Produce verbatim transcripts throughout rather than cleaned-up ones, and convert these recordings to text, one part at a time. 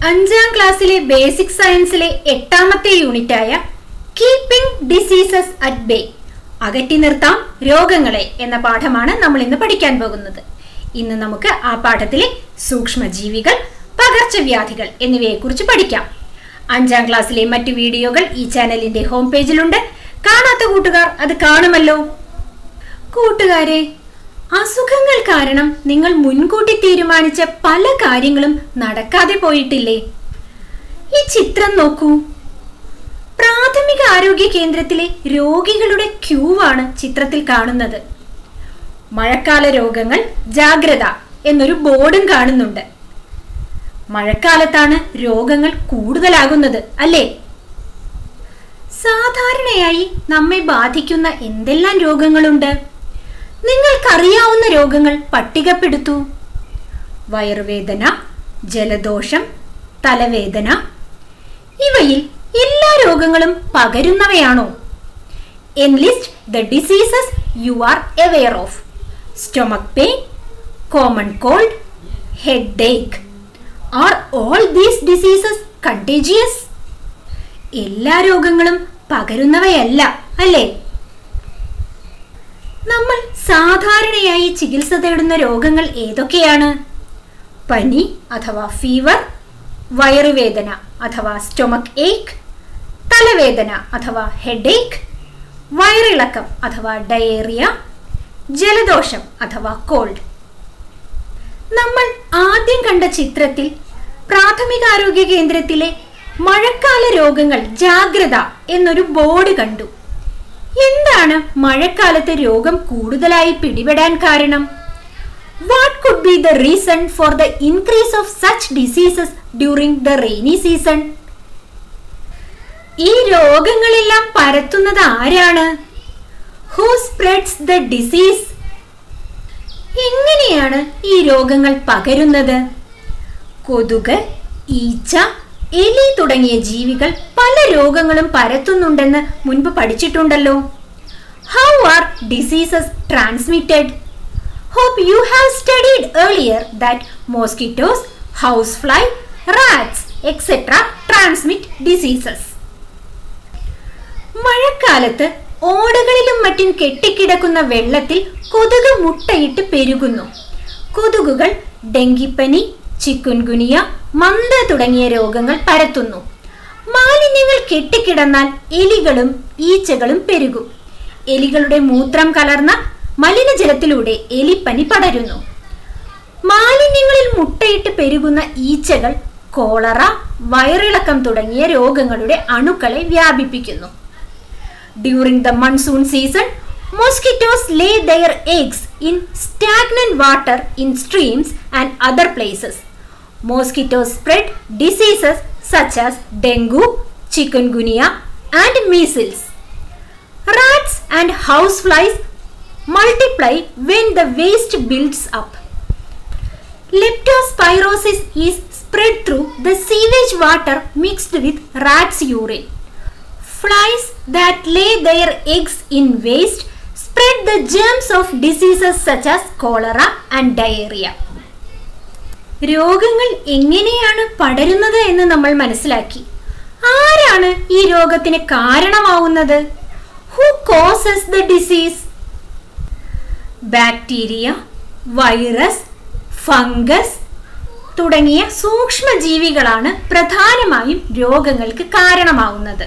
അഞ്ചാം ക്ലാസ്സിലെ ബേസിക് സയൻസിലെ എട്ടാമത്തെ യൂണിറ്റായ കീപ്പിംഗ് ഡിസീസസ് അറ്റ് ബേ, അകറ്റി നിർത്താം രോഗങ്ങളെ എന്ന പാഠമാണ് നമ്മൾ ഇന്ന് പഠിക്കാൻ പോകുന്നത്. ഇന്ന് നമുക്ക് ആ പാഠത്തിലെ സൂക്ഷ്മജീവികൾ, പകർച്ചവ്യാധികൾ എന്നിവയെ കുറിച്ച് പഠിക്കാം. അഞ്ചാം ക്ലാസ്സിലെ മറ്റു വീഡിയോകൾ ഈ ചാനലിന്റെ ഹോം പേജിലുണ്ട്. കാണാത്ത കൂട്ടുകാർ അത് കാണുമല്ലോ. കൂട്ടുകാരെ, അസുഖങ്ങൾ കാരണം നിങ്ങൾ മുൻകൂട്ടി തീരുമാനിച്ച പല കാര്യങ്ങളും നടക്കാതെ പോയിട്ടില്ലേ? ഈ ചിത്രം നോക്കൂ. പ്രാഥമിക ആരോഗ്യ കേന്ദ്രത്തിലെ രോഗികളുടെ ക്യൂ ആണ് ചിത്രത്തിൽ കാണുന്നത്. മഴക്കാല രോഗങ്ങൾ ജാഗ്രത എന്നൊരു ബോർഡും കാണുന്നുണ്ട്. മഴക്കാലത്താണ് രോഗങ്ങൾ കൂടുതലാകുന്നത്, അല്ലേ? സാധാരണയായി നമ്മെ ബാധിക്കുന്ന എന്തെല്ലാം രോഗങ്ങളുണ്ട്? നിങ്ങൾക്കറിയാവുന്ന രോഗങ്ങൾ പട്ടികപ്പെടുത്തൂ. വയറുവേദന, ജലദോഷം, തലവേദന, ഇവയിൽ എല്ലാ രോഗങ്ങളും പകരുന്നവയാണോ? Enlist the diseases you are aware of. Stomach pain, common cold, headache. Are all these diseases contagious? എല്ലാ രോഗങ്ങളും പകരുന്നവയല്ല, അല്ലേ? നമ്മൾ സാധാരണയായി ചികിത്സ തേടുന്ന രോഗങ്ങൾ ഏതൊക്കെയാണ്? പനി അഥവാ ഫീവർ, വയറുവേദന അഥവാ സ്റ്റൊമക് ഏക്ക്, തലവേദന അഥവാ ഹെഡ് ഏക്ക്, വയറിളക്കം അഥവാ ഡയേറിയ, ജലദോഷം അഥവാ കോൾഡ്. നമ്മൾ ആദ്യം കണ്ട ചിത്രത്തിൽ പ്രാഥമികാരോഗ്യ കേന്ദ്രത്തിലെ മഴക്കാല രോഗങ്ങൾ ജാഗ്രത എന്നൊരു ബോർഡ് കണ്ടു. എന്താണ് മഴക്കാലത്ത് രോഗം കൂടുതലായി പിടിപെടാൻ കാരണം? What could be the reason for the increase of such diseases during the rainy season? ഈ രോഗങ്ങളെല്ലാം പരത്തുന്നത് ആരാണ്? Who spreads the disease? എങ്ങനെയാണ് ഈ രോഗങ്ങൾ പകരുന്നത്? കൊതുക്, ഈച്ച, എലി തുടങ്ങിയ ജീവികൾ പല രോഗങ്ങളും പരത്തുന്നുണ്ടെന്ന് മുൻപ് പഠിച്ചിട്ടുണ്ടല്ലോ. How are diseases transmitted? Hope you have studied earlier that mosquitoes, house fly, rats etcetera transmit diseases. മഴക്കാലത്ത് ഓടകളിലും മറ്റും കെട്ടിക്കിടക്കുന്ന വെള്ളത്തിൽ കൊതുക് മുട്ടയിട്ട് പെരുകുന്നു. കൊതുകുകൾ ഡെങ്കിപ്പനി, ചിക്കുൻഗുനിയ, മന്ദ തുടങ്ങിയ രോഗങ്ങൾ പരത്തുന്നു. മാലിന്യങ്ങൾ കെട്ടിക്കിടന്നാൽ എലികളും ഈച്ചകളും പെരുകും. എലികളുടെ മൂത്രം കലർന്ന മലിനജലത്തിലൂടെ എലിപ്പനി പടരുന്നു. മാലിന്യങ്ങളിൽ മുട്ടയിട്ട് പെരുകുന്ന ഈച്ചകൾ കോളറ, വയറിളക്കം തുടങ്ങിയ രോഗങ്ങളുടെ അണുക്കളെ വ്യാപിപ്പിക്കുന്നു. During the monsoon season, mosquitoes lay their eggs in stagnant water in streams and other places. Mosquitoes spread diseases such as dengue, chikungunya, and measles. Rats and houseflies multiply when the waste builds up. Leptospirosis is spread through the sewage water mixed with rats' urine. Flies that lay their eggs in waste spread the germs of diseases such as cholera and diarrhea. രോഗങ്ങൾ എങ്ങനെയാണ് പടരുന്നത് എന്ന് നമ്മൾ മനസ്സിലാക്കി. ആരാണ് ഈ രോഗത്തിന് കാരണമാവുന്നത്? Who causes the disease? Bacteria, virus, fungus തുടങ്ങിയ സൂക്ഷ്മജീവികളാണ് പ്രധാനമായും രോഗങ്ങൾക്ക് കാരണമാവുന്നത്.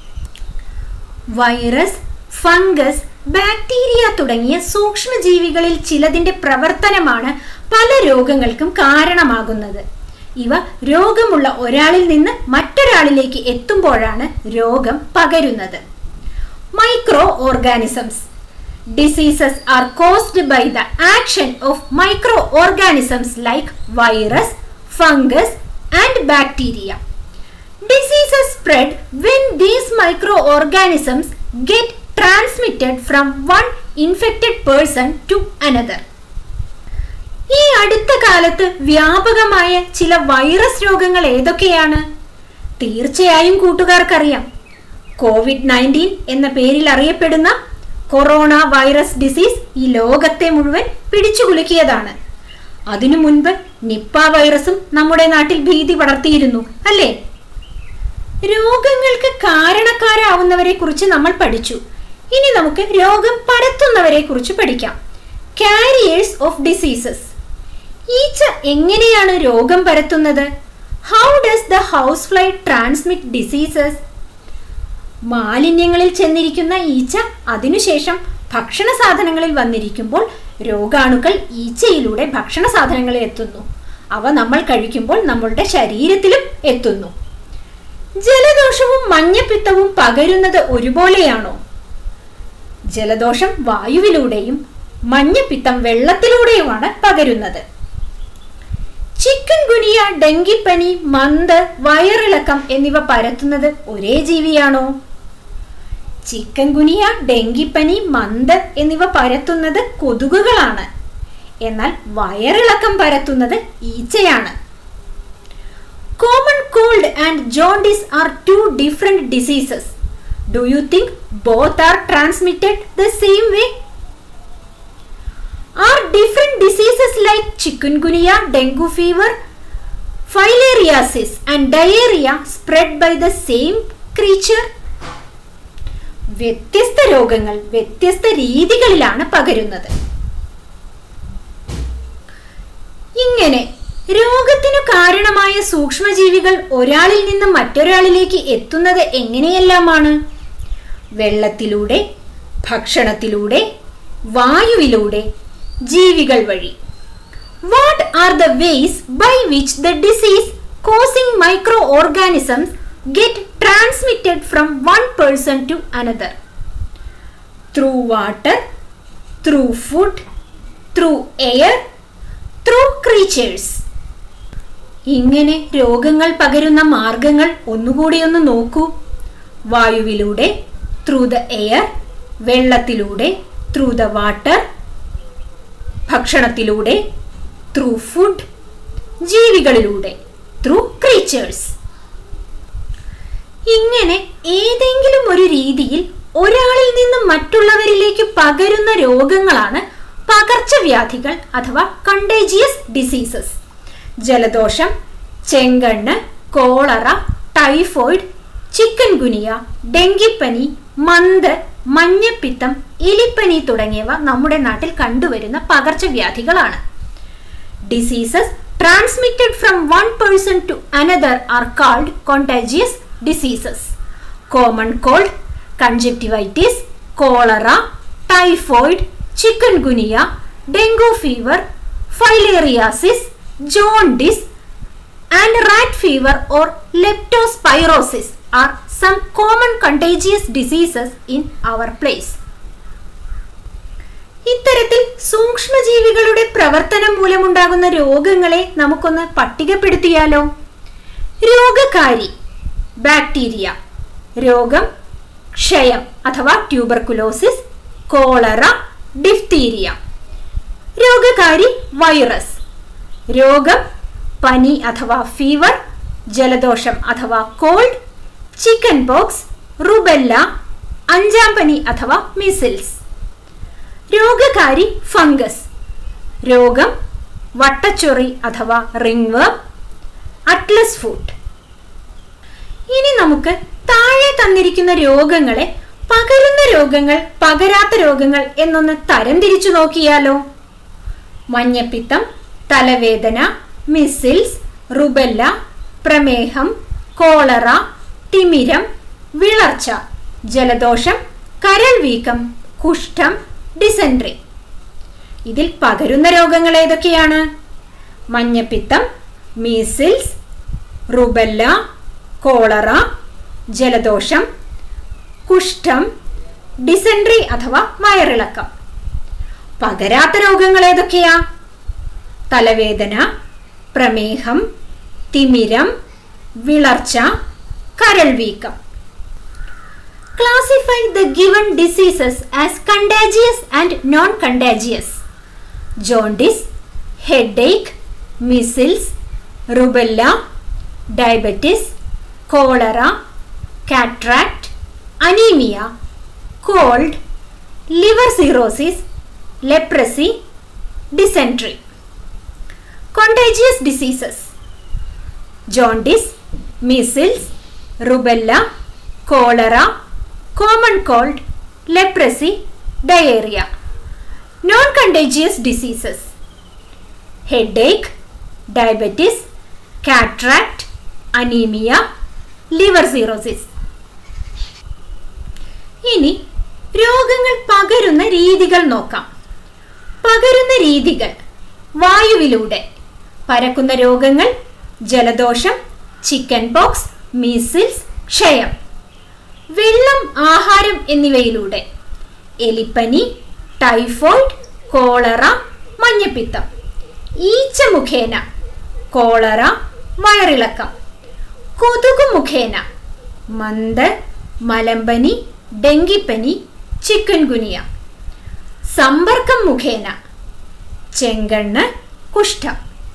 വൈറസ്, ഫംഗസ്, ബാക്ടീരിയ തുടങ്ങിയ സൂക്ഷ്മജീവികളിൽ ചിലതിന്റെ പ്രവർത്തനമാണ് പല രോഗങ്ങൾക്കും കാരണമാകുന്നത്. ഇവ രോഗമുള്ള ഒരാളിൽ നിന്ന് മറ്റൊരാളിലേക്ക് എത്തുമ്പോഴാണ് രോഗം പകരുന്നത്. Micro organisms. Diseases are caused by the action of micro organisms like virus, fungus and bacteria. Diseases spread when these microorganisms get transmitted from one infected person to another. ഈ അടുത്ത കാലത്ത് വ്യാപകമായ ചില വൈറസ് രോഗങ്ങൾ ഏതൊക്കെയാണ്? തീർച്ചയായും കൂട്ടുകാർക്കറിയാം. കോവിഡ് നയൻറ്റീൻ എന്ന പേരിൽ അറിയപ്പെടുന്ന കൊറോണ വൈറസ് ഡിസീസ് ഈ ലോകത്തെ മുഴുവൻ പിടിച്ചുകുലുക്കിയതാണ്. അതിനു മുൻപ് നിപ്പ വൈറസും നമ്മുടെ നാട്ടിൽ ഭീതി പടർത്തിയിരുന്നു, അല്ലേ? രോഗങ്ങൾക്ക് കാരണക്കാരാവുന്നവരെ കുറിച്ച് നമ്മൾ പഠിച്ചു. ഇനി നമുക്ക് രോഗം പരത്തുന്നവരെ കുറിച്ച് പഠിക്കാം. Carriers of diseases. ഈച്ച എങ്ങനെയാണ് രോഗം പരത്തുന്നത്? How does the house fly transmit diseases? മാലിന്യങ്ങളിൽ ചെന്നിരിക്കുന്ന ഈച്ച അതിനുശേഷം ഭക്ഷണ സാധനങ്ങളിൽ വന്നിരിക്കുമ്പോൾ രോഗാണുക്കൾ ഈച്ചയിലൂടെ ഭക്ഷണ സാധനങ്ങളിൽ എത്തുന്നു. അവ നമ്മൾ കഴിക്കുമ്പോൾ നമ്മളുടെ ശരീരത്തിലും എത്തുന്നു. ജലദോഷവും മഞ്ഞപ്പിത്തവും പകരുന്നത് ഒരുപോലെയാണോ? ജലദോഷം വായുവിലൂടെയും മഞ്ഞപ്പിത്തം വെള്ളത്തിലൂടെയുമാണ് പകരുന്നത്. ചിക്കൻ ഗുനിയ, ഡെങ്കിപ്പനി, മന്ത്, വയറിളക്കം എന്നിവ പരത്തുന്നത് ഒരേ ജീവിയാണോ? ചിക്കൻ ഗുനിയ, ഡെങ്കിപ്പനി, മന്ത് എന്നിവ പരത്തുന്നത് കൊതുകുകളാണ്. എന്നാൽ വയറിളക്കം പരത്തുന്നത് ഈച്ചയാണ്. Common cold and jaundice are two different diseases. Do you think both are transmitted the same way? Are different diseases like chikungunya, dengue fever, filariasis and diarrhea spread by the same creature? വ്യത്യസ്ത രോഗങ്ങൾ വ്യത്യസ്ത രീതികളിലാണ് പകരുന്നത്. ഇങ്ങനെ രോഗത്തിനു കാരണമായ സൂക്ഷ്മജീവികൾ ഒരാളിൽ നിന്ന് മറ്റൊരാളിലേക്ക് എത്തുന്നത് എങ്ങനെയെല്ലാമാണ്? വെള്ളത്തിലൂടെ, ഭക്ഷണത്തിലൂടെ, വായുവിലൂടെ, ജീവികൾ വഴി. What are the ways by which the disease causing microorganisms get transmitted from one person to another? Through water, through food, through air, through creatures. ഇങ്ങനെ രോഗങ്ങൾ പകരുന്ന മാർഗങ്ങൾ ഒന്നുകൂടി ഒന്ന് നോക്കൂ. വായുവിലൂടെ, through the air, വെള്ളത്തിലൂടെ, through the water, ഭക്ഷണത്തിലൂടെ, ത്രൂ ഫുഡ്, ജീവികളിലൂടെ, ത്രൂ ക്രീച്ചേഴ്സ്. ഇങ്ങനെ ഏതെങ്കിലും ഒരു രീതിയിൽ ഒരാളിൽ നിന്ന് മറ്റുള്ളവരിലേക്ക് പകരുന്ന രോഗങ്ങളാണ് പകർച്ചവ്യാധികൾ അഥവാ കണ്ടേജിയസ് ഡിസീസസ്. ജലദോഷം, ചെങ്കണ്ണ്, കോളറ, ടൈഫോയിഡ്, ചിക്കൻ ഗുനിയ, ഡെങ്കിപ്പനി, മന്ത്, മഞ്ഞപ്പിത്തം, എലിപ്പനി തുടങ്ങിയവ നമ്മുടെ നാട്ടിൽ കണ്ടുവരുന്ന പകർച്ചവ്യാധികളാണ്. Diseases transmitted from one person to another are called contagious diseases. Common cold, conjunctivitis, cholera, typhoid, chikungunya, dengue fever, filariasis, jaundice and rat fever or leptospirosis are some common contagious diseases in our place. ഇത്തരത്തിൽ സൂക്ഷ്മജീവികളുടെ പ്രവർത്തനം മൂലമുണ്ടാകുന്ന രോഗങ്ങളെ നമുക്കൊന്ന് പട്ടികപ്പെടുത്തിയാലോ? രോഗകാരി bacteria, രോഗം ക്ഷയം അഥവാ tuberculosis, cholera, diphtheria. രോഗകാരി virus, രോഗം പനി അഥവാ ഫീവർ, ജലദോഷം അഥവാ കോൾഡ്, ചിക്കൻ പോക്സ്, റുബെല്ല, അഞ്ചാം പനി അഥവാ മിസിൽസ്. രോഗകാരി ഫംഗസ്, രോഗം വട്ടച്ചൊറി അഥവാ റിംഗ്വേം, അറ്റ്ലസ് ഫുട്ട്. ഇനി നമുക്ക് താഴെ തന്നിരിക്കുന്ന രോഗങ്ങളെ പകരുന്ന രോഗങ്ങൾ, പകരാത്ത രോഗങ്ങൾ എന്നൊന്ന് തരംതിരിച്ചു നോക്കിയാലോ? മഞ്ഞപ്പിത്തം, തലവേദന, മിസിൽസ്, റുബെല്ല, പ്രമേഹം, കോളറ, തിമിരം, വിളർച്ച, ജലദോഷം, കരൾ വീക്കം, കുഷ്ഠം, ഡിസെൻട്രി. ഇതിൽ പകരുന്ന രോഗങ്ങൾ ഏതൊക്കെയാണ്? മഞ്ഞപ്പിത്തം, മീസിൽസ്, റുബെല്ല, കോളറ, ജലദോഷം, കുഷ്ഠം, ഡിസെൻട്രി അഥവാ വയറിളക്കം. പകരാത്ത രോഗങ്ങൾ ഏതൊക്കെയാ? തലവേദന, പ്രമേഹം, തിമിരം, വിളർച്ച, കരൾ വീക്കം. Classify the given diseases as contagious and non-contagious. Jaundice, headache, measles, rubella, diabetes, cholera, cataract, anemia, cold, liver cirrhosis, leprosy, dysentery. Contagious diseases: jaundice, measles, rubella, cholera, common cold, leprosy, diarrhea. Non-contagious diseases: headache, diabetes, cataract, anemia, liver cirrhosis. ഇനി രോഗങ്ങൾ പകരുന്ന രീതികൾ നോക്കാം. പകരുന്ന രീതികൾ: വായുവിലൂടെ പരക്കുന്ന രോഗങ്ങൾ ജലദോഷം, chicken pox, measles, ക്ഷയം. വെള്ളം, ആഹാരം എന്നിവയിലൂടെ എലിപ്പനി, ടൈഫോയിഡ്, കോളറ, മഞ്ഞപ്പിത്തം. ഈച്ച മുഖേന കോളറ, വയറിളക്കം. കൊതുകു മുഖേന മന്ത്, മലമ്പനി, ഡെങ്കിപ്പനി, ചിക്കൻഗുനിയ. സമ്പർക്കം മുഖേന ചെങ്കണ്ണ്, കുഷ്ഠം.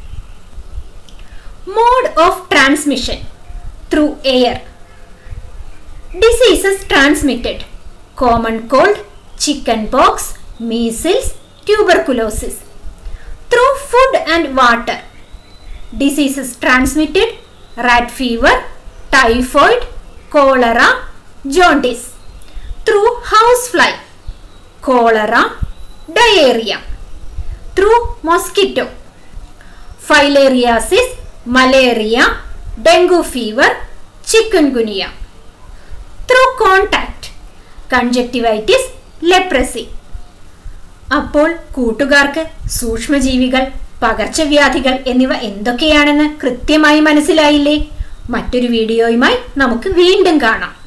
Mode of transmission: through air. Diseases transmitted: common cold, chickenpox, measles, tuberculosis. Through food and water. Diseases transmitted: rat fever, typhoid, cholera, jaundice. Through housefly: cholera, diarrhea. Through mosquito: filariasis, malaria, dengue fever, chikungunya. Through contact: conjunctivitis, leprosy. അപ്പോൾ കൂട്ടുകാർക്ക് സൂക്ഷ്മജീവികൾ, പകർച്ചവ്യാധികൾ എന്നിവ എന്തൊക്കെയാണെന്ന് കൃത്യമായി മനസ്സിലായില്ലേ? മറ്റൊരു വീഡിയോയുമായി നമുക്ക് വീണ്ടും കാണാം.